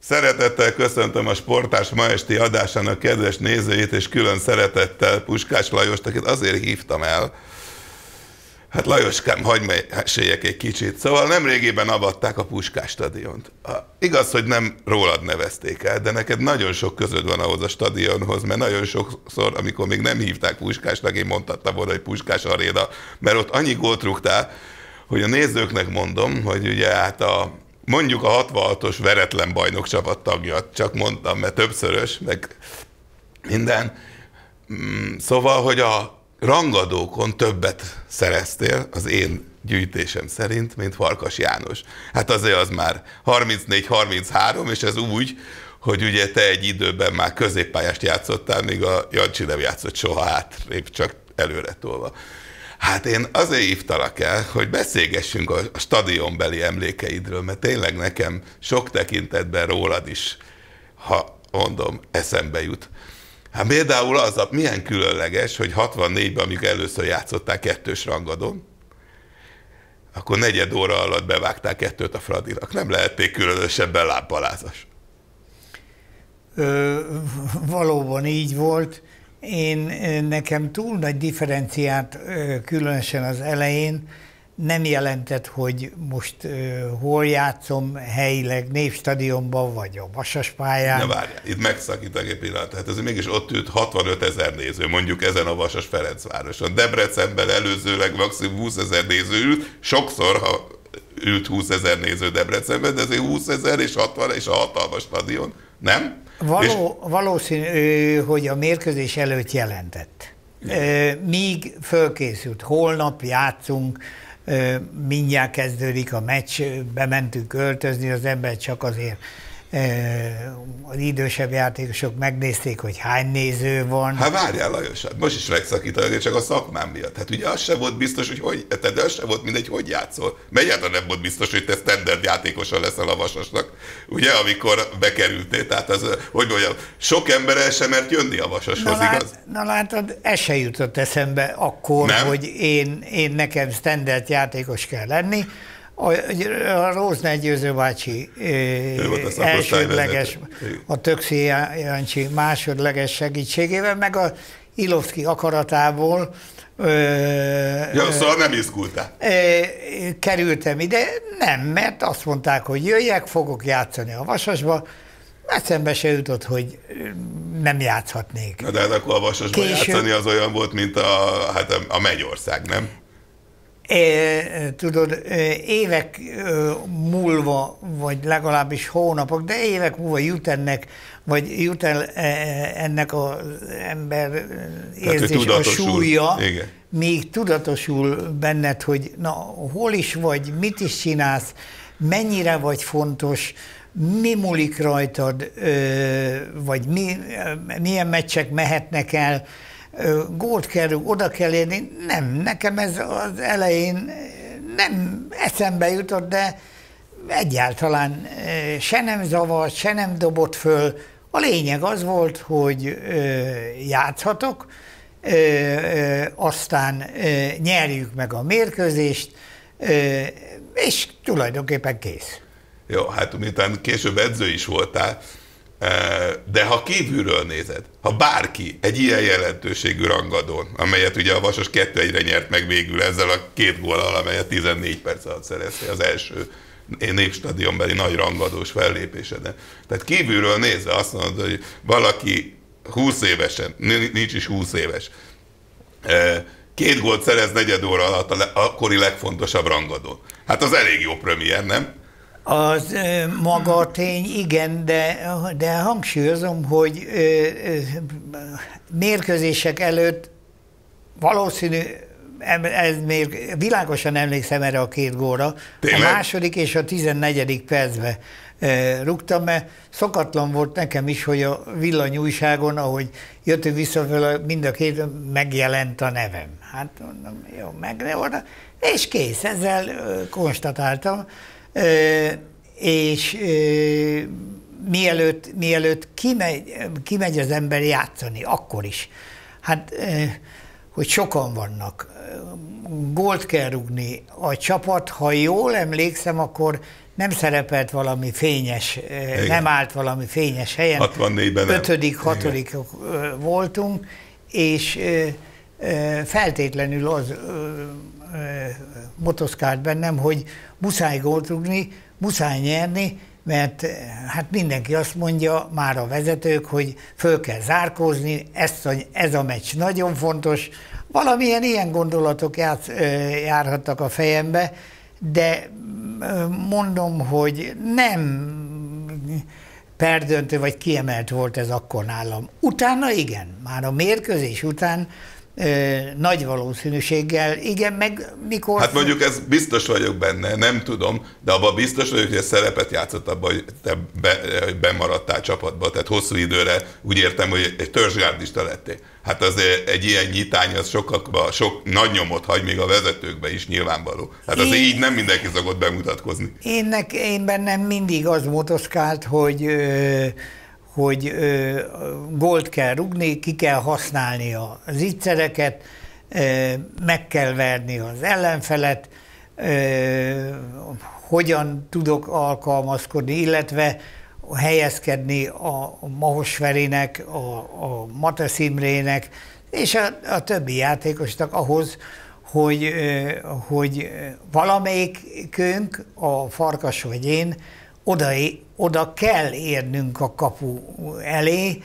Szeretettel köszöntöm a Sportás ma esti adásának kedves nézőjét, és külön szeretettel Puskás Lajost, akit azért hívtam el. Hát Lajoskám, hagyj meséljek egy kicsit. Szóval nemrégében avatták a Puskás stadiont. Igaz, hogy nem rólad nevezték el, de neked nagyon sok közöd van ahhoz a stadionhoz, mert nagyon sokszor, amikor még nem hívták Puskásnak, én mondhattam volna, hogy Puskás Aréna, mert ott annyi gólt rúgtál, hogy a nézőknek mondom, hogy ugye hát mondjuk a 66-os veretlen bajnokcsapat tagja, csak mondtam, mert többszörös, meg minden. Szóval, hogy a rangadókon többet szereztél az én gyűjtésem szerint, mint Farkas János. Hát azért az már 34-33, és ez úgy, hogy ugye te egy időben már középpályást játszottál, míg a Jancsi nem játszott soha hátrébb, csak előre tolva. Hát én azért hívtalak el, hogy beszélgessünk a stadionbeli emlékeidről, mert tényleg nekem sok tekintetben rólad is, ha mondom, eszembe jut. Hát például az, milyen különleges, hogy 64-ben, amikor először játszottál kettős rangadón, akkor negyed óra alatt bevágtál kettőt a Fradinak. Nem lehették különösebben lábbalázas. Valóban így volt. Nekem túl nagy differenciát, különösen az elején, nem jelentett, hogy most hol játszom helyileg, Népstadionban vagy a Vasaspályán. Na várjál, itt megszakítok egy pillanat. Hát ez mégis ott ült 65 000 néző, mondjuk ezen a Vasas-Ferencvároson. Debrecenben előzőleg maximum 20 000 néző ült, sokszor, ha ült 20 000 néző Debrecenben, de azért 20 000 és 60 és a hatalmas stadion, nem? Valószínű, hogy a mérkőzés előtt jelentett. Míg fölkészült, holnap játszunk, mindjárt kezdődik a meccs, bementünk öltözni, az ember csak azért az idősebb játékosok megnézték, hogy hány néző van. Hát várjál, Lajos, hát most is megszakítanak, csak a szakmám miatt. Hát ugye az sem volt biztos, de az sem volt mindegy, hogy játszol. Mert egyáltalán nem volt biztos, hogy te standard játékosan leszel a Vasasnak, ugye, amikor bekerültél. Tehát az, hogy mondjam, sok ember el sem mert jönni a Vasashoz, igaz? Na látod, ez se jutott eszembe akkor, nem? Hogy én nekem standard játékos kell lenni. A Rózner Győző bácsi elsődleges, a Töxi Jancsi másodleges segítségével, meg a Ilovszki akaratából szóval nem izgultál. Kerültem ide, nem, mert azt mondták, hogy jöjjek, fogok játszani a Vasasba, eszembe se jutott, hogy nem játszhatnék. Na de hát akkor a Vasasban játszani az olyan volt, mint a Mennyország, nem? Tudod, évek múlva, vagy legalábbis hónapok, de évek múlva jut el ennek az ember érzés, a súlya, igen. Míg tudatosul benned, hogy na, hol is vagy, mit is csinálsz, mennyire vagy fontos, mi múlik rajtad, vagy milyen meccsek mehetnek el, gólt kell, oda kell érni. Nem, nekem ez az elején nem eszembe jutott, de egyáltalán se nem zavart, se nem dobott föl. A lényeg az volt, hogy játszhatok, aztán nyerjük meg a mérkőzést, és tulajdonképpen kész. Jó, hát miután később edző is voltál, de ha kívülről nézed, ha bárki egy ilyen jelentőségű rangadón, amelyet ugye a Vasas 2-1-re nyert meg végül ezzel a 2 góllal, amelyet 14 perc alatt szerezte az első Népstadionbeli nagy rangadós fellépéseden. Tehát kívülről nézve azt mondod, hogy valaki 20 évesen, nincs is 20 éves, 2 gólt szerez negyed óra alatt a akkori legfontosabb rangadón. Hát az elég jó premier, nem? Az maga a tény, igen, de hangsúlyozom, hogy mérkőzések előtt valószínű, ez még világosan emlékszem erre a 2 gólra, a második és a 14. percben rúgtam, mert szokatlan volt nekem is, hogy a villanyújságon, ahogy jöttünk vissza, mind a 2 megjelent a nevem. Hát mondom, jó, megjelent, és kész, ezzel konstatáltam. És mielőtt kimegy az ember játszani, akkor is. Hát, hogy sokan vannak, gólt kell rúgni. A csapat, ha jól emlékszem, akkor nem szerepelt valami fényes, nem állt valami fényes helyen. 64-ben 5., 6. voltunk, és feltétlenül az motoszkált bennem, hogy muszáj gólt rúgni, muszáj nyerni, mert hát mindenki azt mondja, már a vezetők, hogy föl kell zárkózni, ez a meccs nagyon fontos. Valamilyen ilyen gondolatok járhattak a fejembe, de mondom, hogy nem perdöntő vagy kiemelt volt ez akkor nálam. Utána igen, már a mérkőzés után nagy valószínűséggel, igen, meg mikor... Hát mondjuk ez biztos vagyok benne, nem tudom, de abban biztos vagyok, hogy ez szerepet játszott abban, hogy te bemaradtál csapatba, tehát hosszú időre úgy értem, hogy egy törzsgárdista lettél. Hát azért egy ilyen nyitány, az sok nagy nyomot hagy még a vezetőkbe is nyilvánvaló. Hát azért így nem mindenki szokott bemutatkozni. Én bennem mindig az motoszkált, hogy gólt kell rugni, ki kell használni az ígyszereket, meg kell verni az ellenfelet, hogyan tudok alkalmazkodni, illetve helyezkedni a Mahos Ferinek, a Matesz Imrének, és a többi játékosnak ahhoz, hogy valamelyikünk, a Farkas vagy én, oda kell érnünk a kapu elé,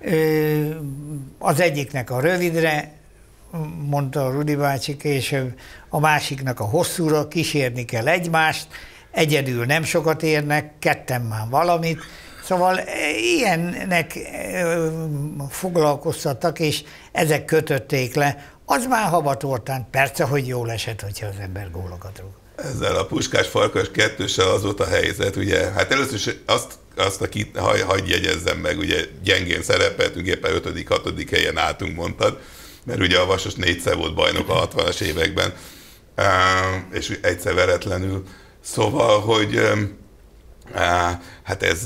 az egyiknek a rövidre, mondta a Rudi bácsi később, a másiknak a hosszúra, kísérni kell egymást, egyedül nem sokat érnek, ketten már valamit, szóval ilyennek foglalkoztattak, és ezek kötötték le. Az már habatortán, persze, hogy jól esett, hogyha az ember gólokat rúg. Ezzel a Puskás-Farkas kettőssel az volt a helyzet, ugye, hát először is hagyj jegyezzem meg, ugye gyengén szerepeltünk, éppen 5.-6. helyen álltunk, mondtad, mert ugye a Vasas 4-szer volt bajnok a 60-as években, és egyszer veretlenül. Szóval, hogy hát ez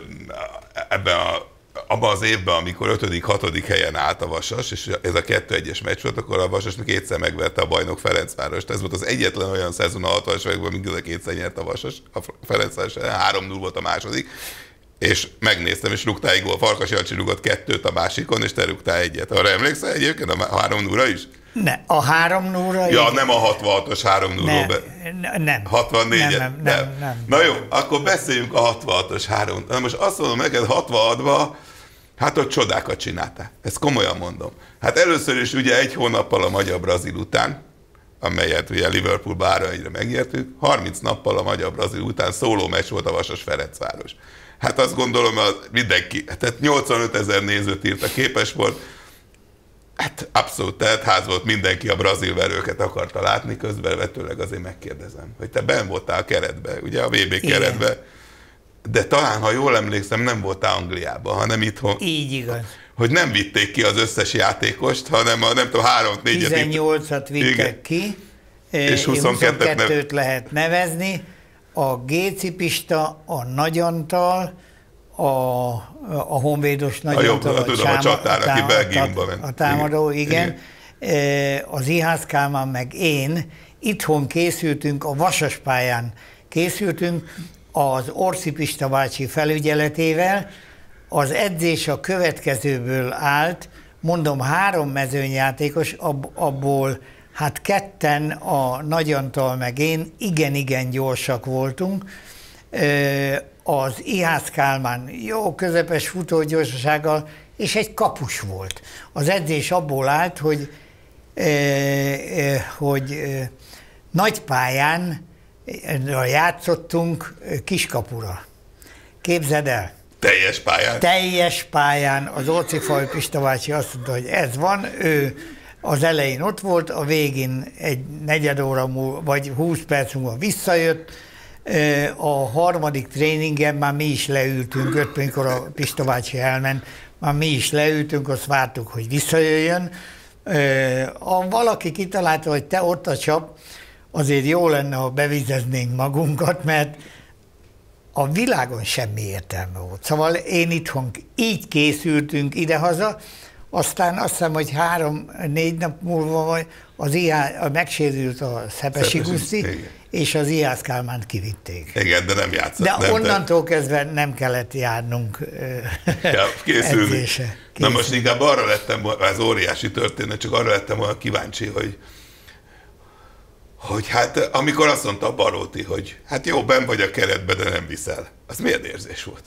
abban az évben, amikor 5.-6. helyen állt a Vasas, és ez a 2-1-es meccs volt, akkor a Vasas még kétszer megverte a bajnok Ferencvárost. Ez volt az egyetlen olyan szezon a 60-as években, amikor kétszer nyert a Vasas, a Ferencváros 3-0 volt a második, és megnéztem, és rúgtál egy gól. Farkas Jancsi rúgott 2-t a másikon, és te rúgtál 1-et. Arra emlékszel egyébként a 3-0-ra is? Ne, a 3-0-ra... Ja, nem a 66-os 3-0-ról. Nem. 64-et? Nem. Na jó, akkor beszéljünk a 66-os 3-0. Na most azt mondom neked, 66-ban, hát ott csodákat csináltál. Ezt komolyan mondom. Hát először is ugye 1 hónappal a magyar-brazil után, amelyet ugye Liverpoolba 3-1-re megnyertük, 30 nappal a magyar-brazil után szóló meccs volt a Vasas Ferencváros. Hát azt gondolom, mindenki, tehát 85 000 nézőt írt a Képesport, hát abszolút teltház volt, mindenki a brazil verőket akarta látni, közbevetőleg azért megkérdezem, hogy te benn voltál a keretbe, ugye a VB keretbe, de talán, ha jól emlékszem, nem voltál Angliában, hanem itthon. Így igaz. Hogy nem vitték ki az összes játékost, hanem nem tudom, 3-4-et. 18-at vittek ki, és 22-t lehet nevezni. A Géci Pista, a Nagy Antal, a honvédos Nagy Antal, a csatár, aki Belgiumba ment. A támadó, igen. Az Ihász Kálmán meg én itthon készültünk, a Vasas pályán készültünk, az Orsi Pista bácsi felügyeletével. Az edzés a következőből állt, mondom, 3 mezőnyjátékos, abból hát 2, a Nagy Antal meg én, igen gyorsak voltunk. Az Ihász Kálmán jó közepes futógyorsasággal, és egy kapus volt. Az edzés abból állt, hogy nagy pályán játszottunk kiskapura. Képzeld el! Teljes pályán? Teljes pályán. Az Orcifaj Pista bácsi azt mondta, hogy ez van, ő az elején ott volt, a végén egy negyed óra múlva, vagy 20 perc múlva visszajött. A harmadik tréningen már mi is leültünk, amikor a Pista bácsi elment, már mi is leültünk, azt vártuk, hogy visszajöjjön. Valaki kitalálta, hogy te ott a csap, azért jó lenne, ha bevizeznénk magunkat, mert a világon semmi értelme volt. Szóval én itthon így készültünk idehaza, aztán azt hiszem, hogy 3-4 nap múlva megsérült a Szepesi Guszti, és az Ijász Kálmánt kivitték. Igen, de nem játszott. De nem, onnantól kezdve nem kellett járnunk edzése. Na most inkább arra lettem, ez óriási történet, csak arra lettem olyan kíváncsi, hogy hát amikor azt mondta a Baróti, hogy hát jó, benn vagy a keretbe, de nem viszel. Az milyen érzés volt?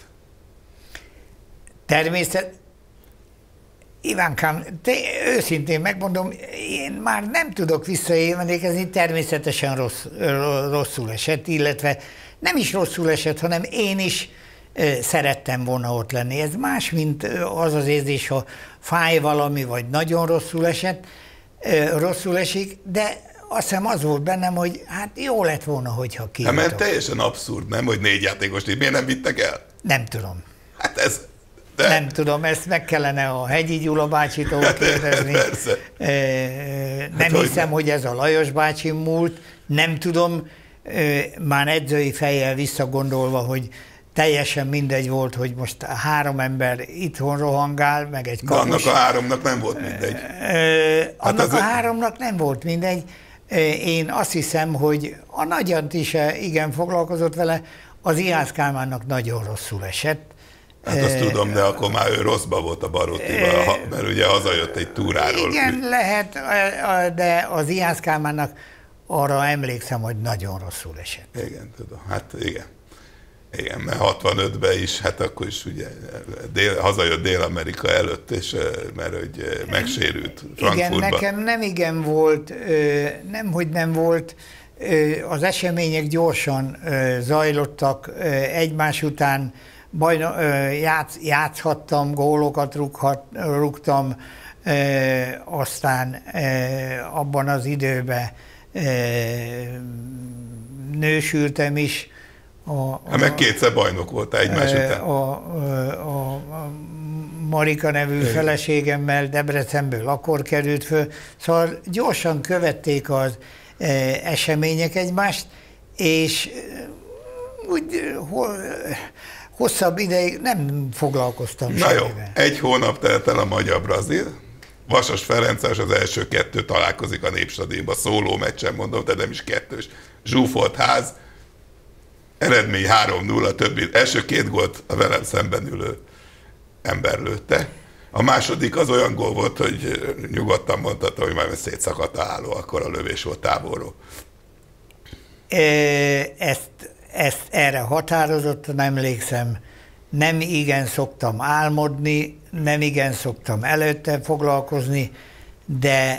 Ivánkám, őszintén megmondom, én már nem tudok visszaemlékezni, természetesen rosszul esett, illetve nem is rosszul esett, hanem én is szerettem volna ott lenni. Ez más, mint az érzés, ha fáj valami, vagy nagyon rosszul esik, de azt hiszem az volt bennem, hogy hát jó lett volna, hogyha kijutok. Mert teljesen abszurd, nem, hogy 4 játékos, miért nem vittek el? Nem tudom. Hát ez... De... Nem tudom, ezt meg kellene a Hegyi Gyula bácsitól kérdezni. Nem hiszem, hogy ez a Lajos bácsi múlt. Nem tudom, már edzői fejjel visszagondolva, hogy teljesen mindegy volt, hogy most 3 ember itthon rohangál, meg egy kapus. De annak a 3-nak nem volt mindegy. Annak a 3-nak nem volt mindegy. Én azt hiszem, hogy a Nagy Antti is igen foglalkozott vele, az Ijász Kálmánnak nagyon rosszul esett. Hát azt tudom, de akkor már ő rosszba volt a Barótival, mert ugye hazajött egy túráról. Igen, lehet, de az Ijász Kálmánnak arra emlékszem, hogy nagyon rosszul esett. Igen, tudom. Hát igen. Igen, mert 65-ben is, hát akkor is ugye hazajött Dél-Amerika előtt, és mert hogy megsérült Frankfurtban. Igen, nekem nem igen volt, nemhogy nem volt, az események gyorsan zajlottak egymás után, játszhattam, gólokat rúgtam, aztán abban az időben nősültem is. Meg 2-szer bajnok voltál egymás után. A Marika nevű feleségemmel Debrecenből akkor került föl. Szóval gyorsan követték az események egymást, és úgy hosszabb ideig nem foglalkoztam semmivel. Na jó, 1 hónap telt el a Magyar-Brazil. Vasas Ferences az első 2 találkozik a Népstadionban, szóló meccsen mondom, de nem is 2-s. Zsúfolt ház, eredmény 3-0, a többi, első 2 gólt a velem szemben ülő ember lőtte. A második az olyan gól volt, hogy nyugodtan mondhatta, hogy már szétszakadt a háló, akkor a lövés volt távolról. Ezt erre határozottan emlékszem, nem igen szoktam álmodni, nem igen szoktam előtte foglalkozni, de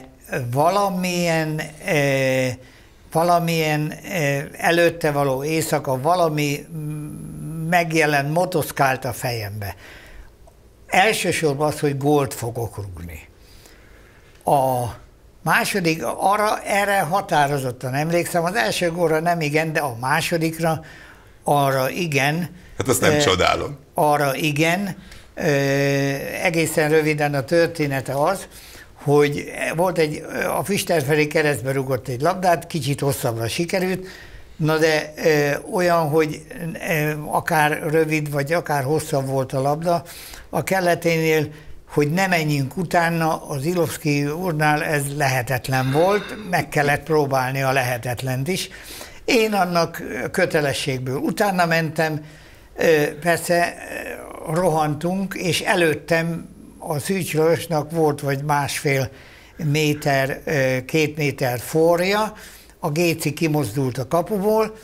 valamilyen előtte való éjszaka valami megjelent, motoszkált a fejembe. Elsősorban az, hogy gólt fogok rúgni. A második, erre határozottan emlékszem, az első gólra nem igen, de a másodikra arra igen. Hát azt nem csodálom. Arra igen. Egészen röviden a története az, hogy volt a Füsterferi keresztbe rúgott egy labdát, kicsit hosszabbra sikerült, na de olyan, hogy akár rövid, vagy akár hosszabb volt a labda, a kelleténél, hogy ne menjünk utána, az Ilovszki úrnál ez lehetetlen volt, meg kellett próbálni a lehetetlent is. Én annak kötelességből utána mentem, persze rohantunk, és előttem a Szűcs Lajosnak volt vagy 1,5 méter, 2 méter forja, a Géci kimozdult a kapuból,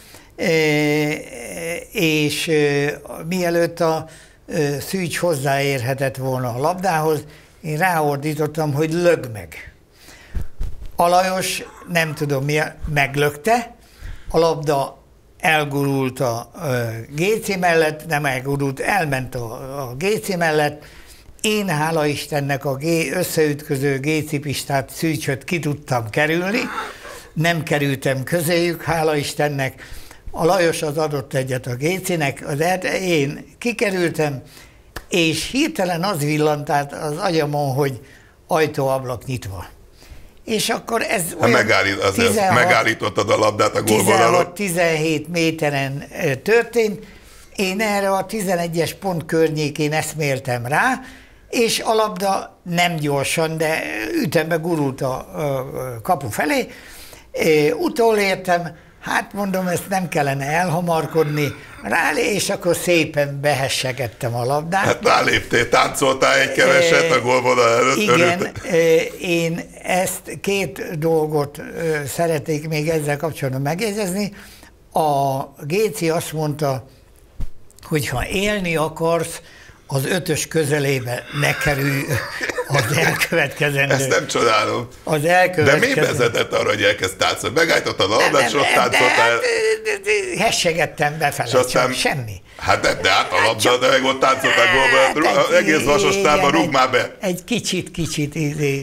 és mielőtt a Szűcs hozzáérhetett volna a labdához, én ráordítottam, hogy lög meg. A Lajos, nem tudom mi, meglökte, a labda elgurult a Géci mellett, nem elgurult, elment a Géci mellett. Én, hála Istennek, a összeütköző gécipistát, Szűcsöt ki tudtam kerülni, nem kerültem közéjük, hála Istennek. A Lajos az adott egyet a Gécinek, én kikerültem, és hirtelen az villant át az agyamon, hogy ajtó-ablak nyitva. És akkor ez olyan megállítottad a labdát a gólvonalon. 16-17 méteren történt. Én erre a 11-es pont környékén eszméltem rá, és a labda nem gyorsan, de ütembe gurult a kapu felé. Utolértem, hát mondom, ezt nem kellene elhamarkodni, és akkor szépen behessegettem a labdát. Hát ráléptél, táncoltál egy keveset a gólvonal előtt. Igen, én ezt két dolgot szeretnék még ezzel kapcsolatban megjegyezni. A Géci azt mondta, hogy ha élni akarsz, az 5-ös közelébe ne kerülj az elkövetkezendő. Ezt nem csodálom. De mi vezetett arra, hogy elkezd táncolni? Megállítottad a labdát, és ott táncoltál. Hessegettem befele, csak semmi. Hát de hát a labda, de meg ott táncoltál gólba, egész Vasastába rúg már be. Egy kicsit.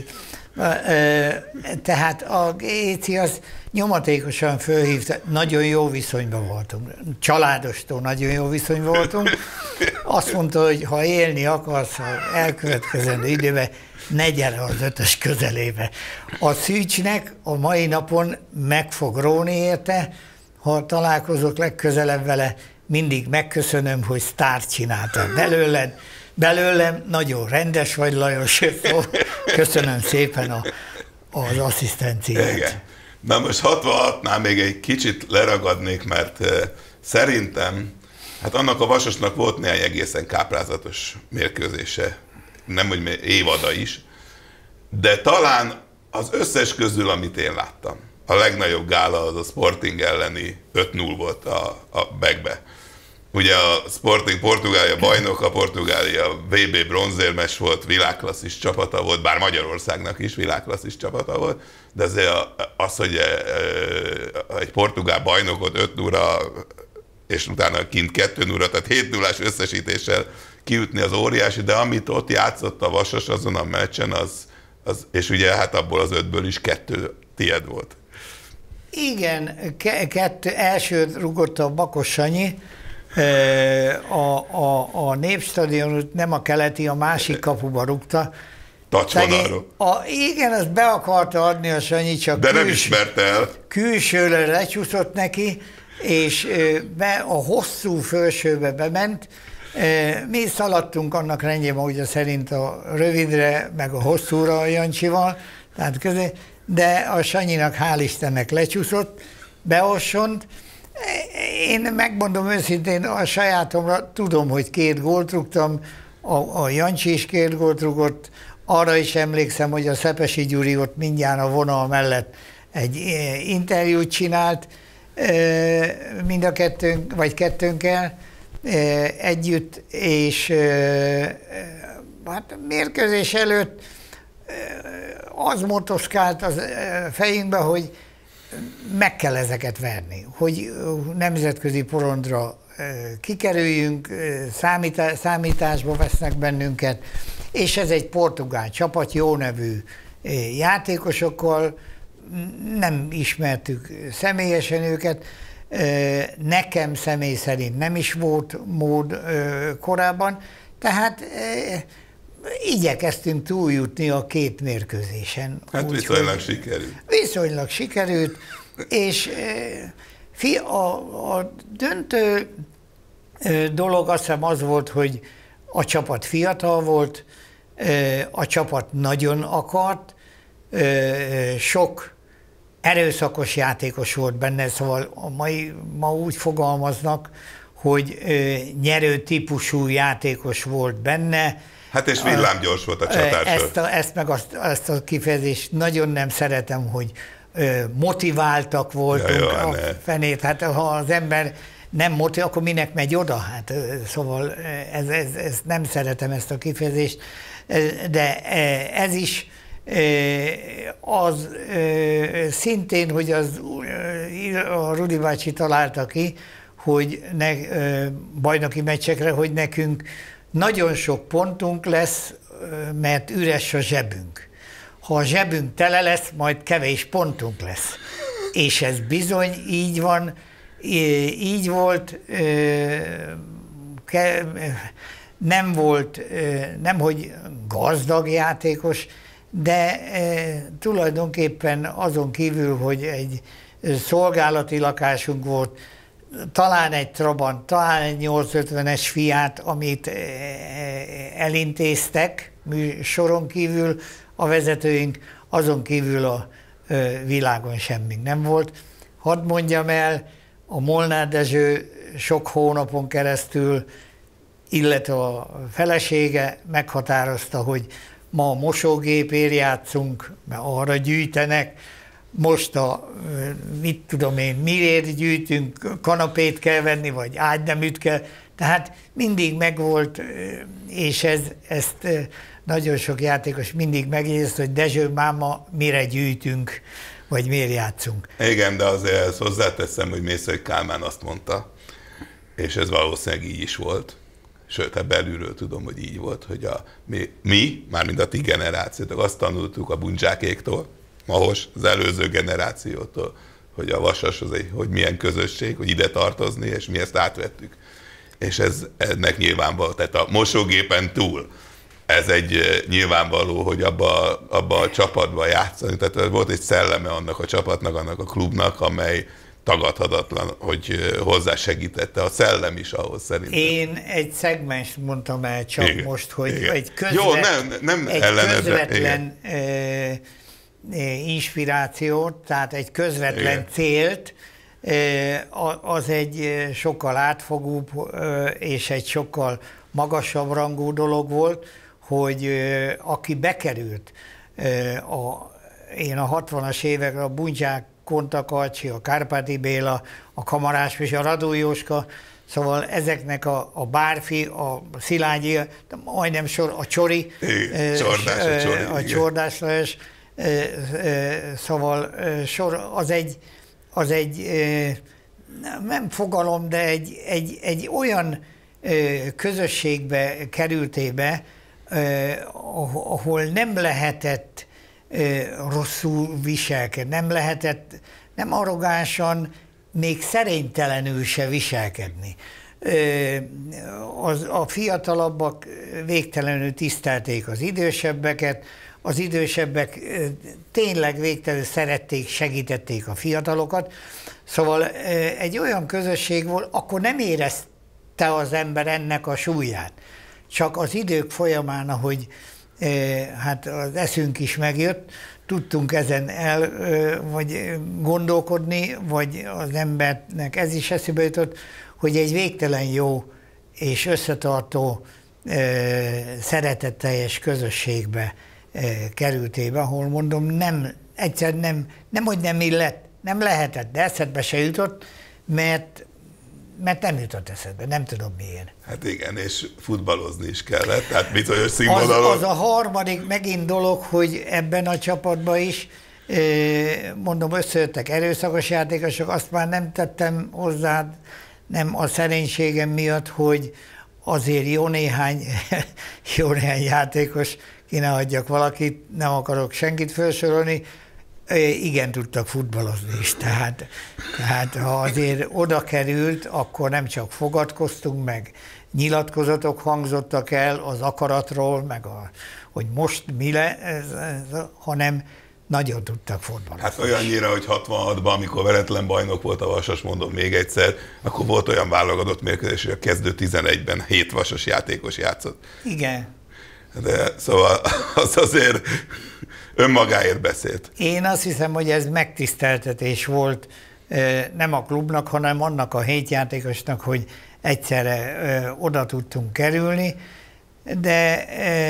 Tehát a Géci az nyomatékosan fölhívta, nagyon jó viszonyban voltunk, családostól nagyon jó viszonyban voltunk. Azt mondta, hogy ha élni akarsz az elkövetkezendő időben, ne gyere az 5-ös közelébe. A Szűcsnek a mai napon meg fog róni érte, ha találkozok legközelebb vele, mindig megköszönöm, hogy sztárt csináltam belőlem, nagyon rendes vagy, Lajos, köszönöm szépen az asszisztenciát. Igen. Na most 66-nál még egy kicsit leragadnék, mert szerintem, hát annak a Vasasnak volt néhány egészen káprázatos mérkőzése, nem hogy évada is, de talán az összes közül, amit én láttam, a legnagyobb gála az a Sporting elleni 5-0 volt a Begbe. Ugye a Sporting Portugália bajnoka, Portugália VB bronzérmes volt, világklasszis csapata volt, bár Magyarországnak is világklasszis csapata volt, de azért az, hogy egy portugál bajnokot 5-0-ra, és utána kint 2-0-ra, tehát 7-0-ás összesítéssel kiütni az óriási, de amit ott játszott a Vasas azon a meccsen, és ugye hát abból az 5-ből is 2 tied volt. Igen, elsőt rugott a Bakos Sanyi, a Népstadionot nem a keleti, a másik kapuba rúgta. Igen, azt be akarta adni a Sanyi, csak de nem ismerte el. Külsőre lecsúszott neki, és a hosszú felsőbe bement. Mi szaladtunk annak rendjében, ugye szerint a rövidre, meg a hosszúra a Jancsival, tehát közé, de a Sanyinak hál' Istennek lecsúszott, beossont. Én megmondom őszintén, a sajátomra tudom, hogy 2 gólt rúgtam, a Jancsi is 2 gólt rúgott, arra is emlékszem, hogy a Szepesi Gyuri ott mindjárt a vonal mellett egy interjút csinált, mind a kettőnk, vagy kettőnkkel együtt, és hát mérkőzés előtt az motoszkált az fejünkbe, hogy meg kell ezeket verni, hogy nemzetközi porondra kikerüljünk, számításba vesznek bennünket, és ez egy portugál csapat, jó nevű játékosokkal, nem ismertük személyesen őket, nekem személy szerint nem is volt mód korábban, tehát igyekeztünk túljutni a 2 mérkőzésen. Hát viszonylag sikerült. Viszonylag sikerült, és a döntő dolog azt hiszem az volt, hogy a csapat fiatal volt, a csapat nagyon akart, sok erőszakos játékos volt benne, szóval ma úgy fogalmaznak, hogy nyerő típusú játékos volt benne. Hát és villámgyors volt a csatársa. Ezt a kifejezést nagyon nem szeretem, hogy motiváltak voltunk a fenét. Hát ha az ember nem motivál, akkor minek megy oda? Hát szóval ez nem szeretem ezt a kifejezést, de ez is az szintén, hogy a Rudi bácsi találta ki, hogy bajnoki meccsekre, hogy nekünk nagyon sok pontunk lesz, mert üres a zsebünk. Ha a zsebünk tele lesz, majd kevés pontunk lesz. És ez bizony így van, így volt, nem volt, nemhogy gazdag játékos, de tulajdonképpen azon kívül, hogy egy szolgálati lakásunk volt, talán egy Trabant, talán egy 850-es Fiat, amit elintéztek, műsoron kívül a vezetőink, azon kívül a világon semmi nem volt. Hadd mondjam el, a Molnár Dezső sok hónapon keresztül, illetve a felesége meghatározta, hogy ma a mosógépért játszunk, mert arra gyűjtenek, most mit tudom én, miért gyűjtünk, kanapét kell venni, vagy ágyneműt kell, tehát mindig megvolt, és ezt nagyon sok játékos mindig megjegyezte, hogy Dezső máma, mire gyűjtünk, vagy miért játszunk. Igen, de azért ezt hozzáteszem, hogy Mészöly Kálmán azt mondta, és ez valószínűleg így is volt, sőt, hát belülről tudom, hogy így volt, hogy mi mármint a ti generációtok, azt tanultuk a bundzsákéktól, Mahos, az előző generációtól, hogy a Vasas hogy milyen közösség, hogy ide tartozni, és mi ezt átvettük. És ennek nyilvánvaló, tehát a mosógépen túl, ez egy nyilvánvaló, hogy abba a csapatba játszani, tehát volt egy szelleme annak a csapatnak, annak a klubnak, amely tagadhatatlan, hogy hozzásegítette a szellem is ahhoz szerintem. Én egy szegmens mondtam el csak igen, most, hogy igen. Egy közvetlen inspirációt, tehát egy közvetlen igen. célt, az egy sokkal átfogóbb és egy sokkal magasabb rangú dolog volt, hogy aki bekerült, én a 60-as évekre a Bundzsák, Kontakarcsi, a Kárpáti Béla, a Kamarás és a Radó Jóska, szóval ezeknek a Bárfi, a Szilágyi, majdnem a Csori, a Csordás Lajos, szóval az egy nem fogalom, de egy olyan közösségbe kerültél be, ahol nem lehetett rosszul viselkedni, nem lehetett nem arrogánsan, még szerénytelenül se viselkedni. A fiatalabbak végtelenül tisztelték az idősebbeket, az idősebbek tényleg végtelenül szerették, segítették a fiatalokat. Szóval egy olyan közösség volt, akkor nem érezte az ember ennek a súlyát. Csak az idők folyamán, ahogy hát az eszünk is megjött, tudtunk ezen vagy gondolkodni, vagy az embernek ez is eszébe jutott, hogy egy végtelen jó és összetartó, szeretetteljes közösségbe kerültél be, ahol mondom, egyszer hogy nem illett, nem lehetett, de eszedbe se jutott, mert nem jutott eszedbe, nem tudom miért. Hát igen, és futballozni is kellett, tehát bizonyos színvonalon. Az a harmadik megint dolog, hogy ebben a csapatban is, mondom, összejöttek erőszakos játékosok, azt már nem tettem hozzá, nem a szerénységem miatt, hogy azért jó néhány játékos, ki ne hagyjak valakit, nem akarok senkit felsorolni, igen, tudtak futballozni is, tehát ha azért oda került, akkor nem csak fogadkoztunk meg, nyilatkozatok hangzottak el az akaratról, meg hogy most mi hanem nagyon tudtak futballozni. Hát olyannyira, hogy 66-ban, amikor veretlen bajnok volt a Vasas, mondom még egyszer, akkor volt olyan válogatott mérkőzés, hogy a kezdő 11-ben 7 Vasas játékos játszott. Igen. De szóval az azért önmagáért beszélt. Én azt hiszem, hogy ez megtiszteltetés volt nem a klubnak, hanem annak a 7 játékosnak, hogy egyszerre oda tudtunk kerülni, de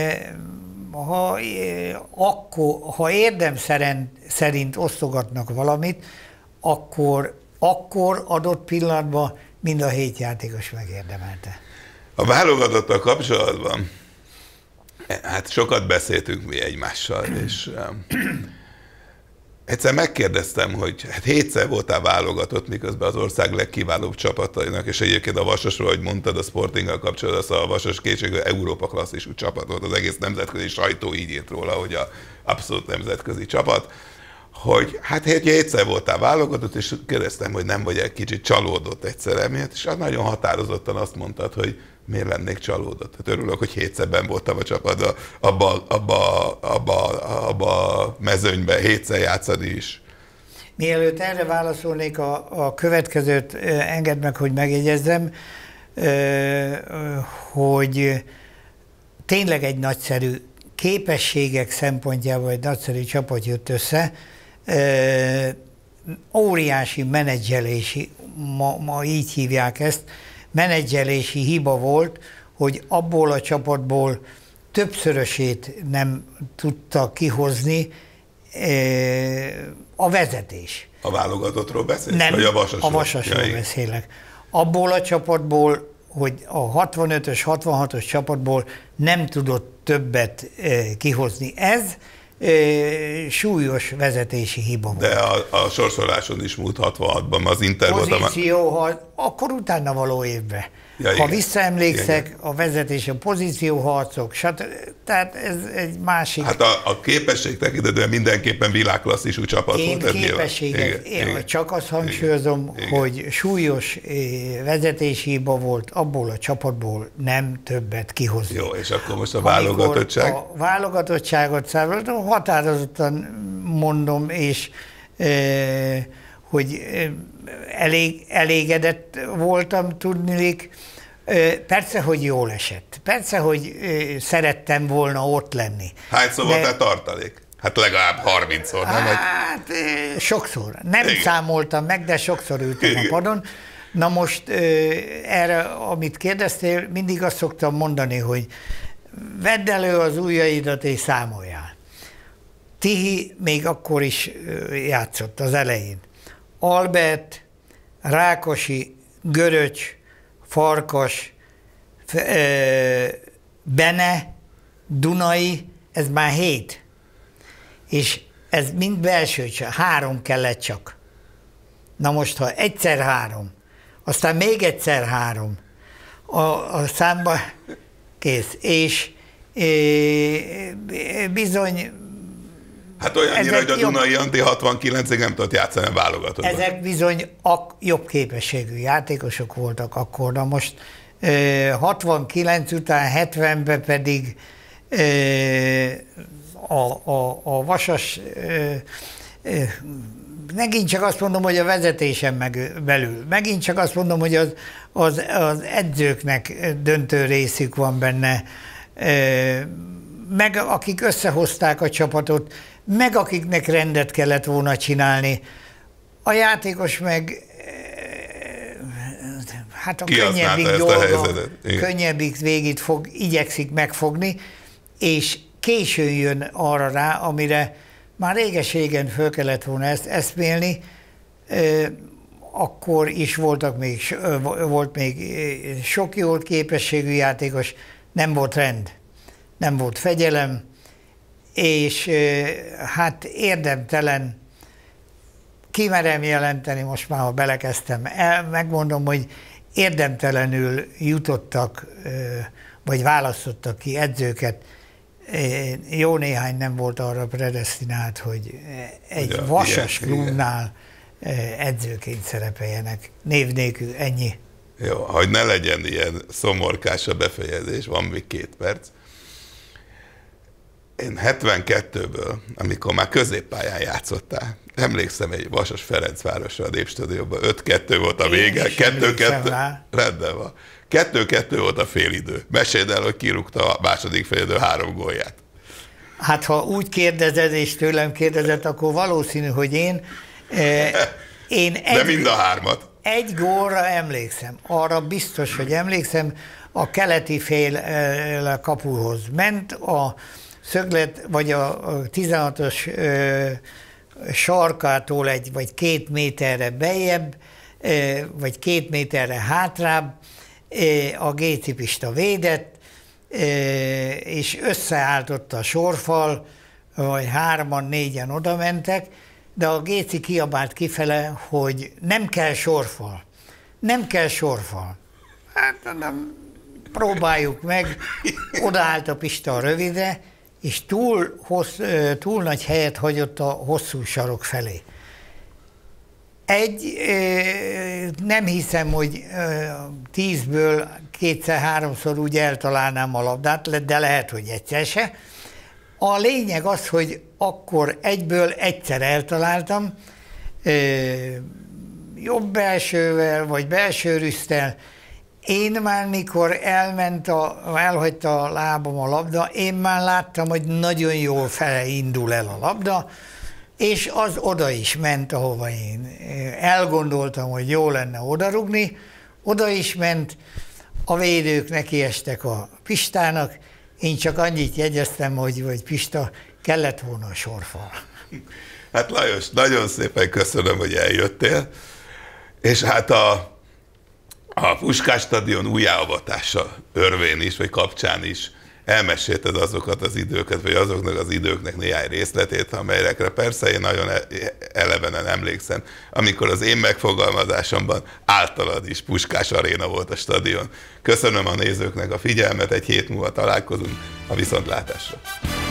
ha érdem szerint osztogatnak valamit, akkor adott pillanatban mind a 7 játékos megérdemelte. A válogatottal kapcsolatban hát sokat beszéltünk mi egymással, és egyszer megkérdeztem, hogy hát 7-szer voltál válogatott, miközben az ország legkiválóbb csapatainak, és egyébként a Vasasról, ahogy mondtad, a Sportinggal kapcsolatban, a Vasas kétségű Európa klasszisú csapat volt, az egész nemzetközi sajtó így írt róla, hogy a abszolút nemzetközi csapat, hogy hát 7-szer voltál válogatott, és kérdeztem, hogy nem vagy egy kicsit csalódott egyszer emiatt, és nagyon határozottan azt mondtad, hogy miért lennék csalódott. Hát örülök, hogy 7-szerben voltam a csapatban, abba a mezőnyben 7-szer játszani is. Mielőtt erre válaszolnék, a következőt engedd meg, hogy megjegyezzem, hogy tényleg egy nagyszerű képességek szempontjából egy nagyszerű csapat jött össze, óriási menedzselési, ma így hívják ezt, menedzselési hiba volt, hogy abból a csapatból többszörösét nem tudta kihozni a vezetés. A válogatottról beszélsz? Nem, vagy a Vasasról? A Vasasról beszélek. Abból a csapatból, hogy a 65-ös, 66-os csapatból nem tudott többet kihozni. Ez súlyos vezetési hiba volt. De a sorsoláson is múlt 66-ban az Inter volt. Pozíció, akkor utána való évben. Ja, ha visszaemlékszek, a vezetés, a pozícióharcok, tehát ez egy másik... Hát a képesség tekintetben mindenképpen világklasszisú csapat volt. Én képességet, csak azt hangsúlyozom, hogy súlyos vezetési hiba volt, abból a csapatból nem többet kihozni. Jó, és akkor most a válogatottság? A válogatottságot határozottan mondom, és hogy elégedett voltam, tudnilik. Persze, hogy jól esett. Persze, hogy szerettem volna ott lenni. Hányszor volt tartalék? Hát legalább 30-szor, nem? Hát sokszor. Nem számoltam meg, de sokszor ültem a padon. Na most erre, amit kérdeztél, mindig azt szoktam mondani, hogy vedd elő az ujjaidat és számoljál. Tihi még akkor is játszott az elején. Albert, Rákosi, Göröcs, Farkas, Bene, Dunai, ez már 7. És ez mind belső, 3 kellett csak. Na most, ha egyszer 3, aztán még egyszer 3, a számba kész. És bizony... Hát olyannyira, hogy a Dunai Antti 69-ig nem tudott játszani a válogatottban. Ezek bizony jobb képességű játékosok voltak akkor. Na most 69 után 70-ben pedig a Vasas, megint csak azt mondom, hogy a vezetésen belül, megint csak azt mondom, hogy az edzőknek döntő részük van benne, meg akik összehozták a csapatot, meg akiknek rendet kellett volna csinálni. A játékos meg hát a könnyebbik dolga, könnyebbik végét igyekszik megfogni, és későn jön arra rá, amire már réges-régen föl kellett volna ezt eszmélni, akkor is volt még sok jó képességű játékos, nem volt rend, nem volt fegyelem, és hát érdemtelen, kimerem jelenteni, most már ha belekezdtem, megmondom, hogy érdemtelenül jutottak, vagy választottak ki edzőket, jó néhány nem volt arra predesztinált, hogy egy Vasas klubnál edzőként szerepeljenek. Név nélkül, ennyi. Jó, hogy ne legyen ilyen szomorkás a befejezés, van még 2 perc. Én 72-ből, amikor már középpályán játszottál, emlékszem egy Vasas Ferencvárosra a Népstadionban, 5-2 volt a vége, 2-2, rendben van. 2-2 volt a félidő. Meséld el, hogy kirúgta a második félidő 3 gólját. Hát ha úgy kérdezed, és tőlem kérdezed, akkor valószínű, hogy én de mind a 3-at. Egy gólra emlékszem. Arra biztos, hogy emlékszem, a keleti fél kapuhoz ment, a szöglet, vagy a 16-os sarkától vagy 2 méterre bejjebb, vagy 2 méterre hátrább, a gécipista védett, és összeállt a sorfal, vagy 3-4 oda mentek, de a géci kiabált kifele, hogy nem kell sorfal. Nem kell sorfal. Hát nem, próbáljuk meg. Odaállt a Pista a rövidre, és túl nagy helyet hagyott a hosszú sarok felé. Nem hiszem, hogy 10-ből 2-3-szor úgy eltalálnám a labdát, de lehet, hogy egyszer se. A lényeg az, hogy akkor egyből egyszer eltaláltam, jobb belsővel, vagy belső rüszttel, Én már mikor elhagyta a lábam a labda, én már láttam, hogy nagyon jól fele indul el a labda, és az oda is ment, ahova én elgondoltam, hogy jó lenne odarugni, oda is ment, a védők nekiestek a Pistának, én csak annyit jegyeztem, hogy Pista, kellett volna a sorfal. Hát Lajos, nagyon szépen köszönöm, hogy eljöttél, és hát a Puskás stadion újjáavatása örvén is, vagy kapcsán is elmesélted azokat az időket, vagy azoknak az időknek néhány részletét, amelyekre persze én nagyon elevenen emlékszem, amikor az én megfogalmazásomban általad is Puskás aréna volt a stadion. Köszönöm a nézőknek a figyelmet, egy hét múlva találkozunk, a viszontlátásra.